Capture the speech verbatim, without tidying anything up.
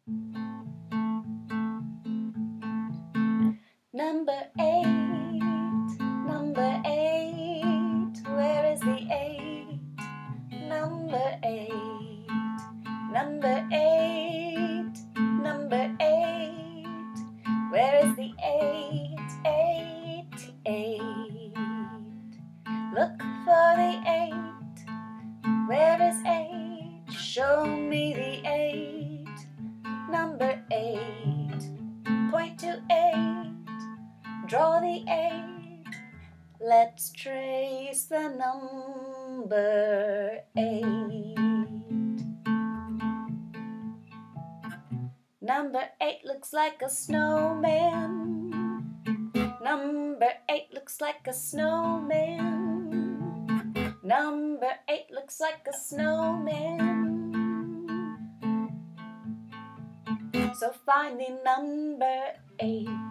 Number eight, number eight, where is the eight? Number eight, number eight, number eight, where is the eight, eight, eight? Look for the eight, where is eight? Show me the eight, number eight, point to eight, draw the eight, let's trace the number eight. Number eight looks like a snowman. Number eight looks like a snowman. Number eight looks like a snowman. So find the number eight.